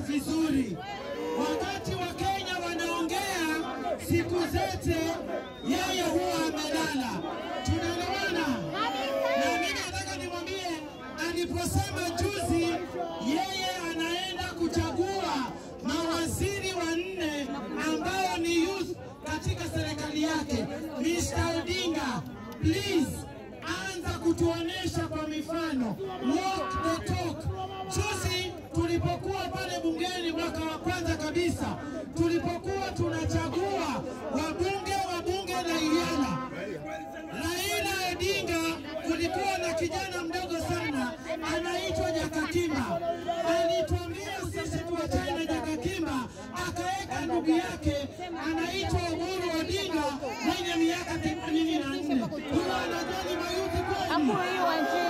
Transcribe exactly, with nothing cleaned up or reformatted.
vizuri. Wakati wa Kenya wanaongea siku zote, yeye huwa amelala. Tunaelewana? Na mimi nataka nimwambie, aliposema juzi yeye anaenda kuchagua mawaziri wanne ambao ni youth katika serikali yake. Mister Odinga, please anza kutuonesha kwa mifano, walk the talk. Juzi tulipokuwa pale bungeni mwaka wa kwanza kabisa, tulipokuwa tunachagua wabunge wa bunge la Iyala, Raila Odinga, kulikuwa na kijana mdogo sana anaitwa Jakakima. Alituambia sisi tuachane na Jakakima, akaweka ndugu yake anaitwa Oburu Odinga mwenye miaka themanini na nne. Huwa anajali mayuti kweli?